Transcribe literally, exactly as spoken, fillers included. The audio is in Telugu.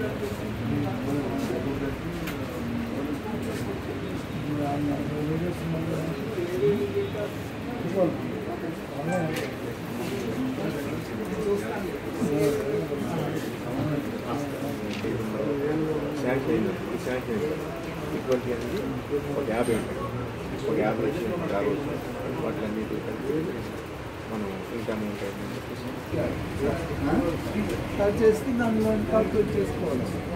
ఇటువంటి అనేది ఒక యాభై ఉంటాయి, ఒక యాభై లక్షలు రావచ్చు. వాటిలన్నిటి కలిపి మనం ఇన్కమ్ ఉంటాయి చేసి దానిలో కాల్కులేట్ చేసుకోవాలి.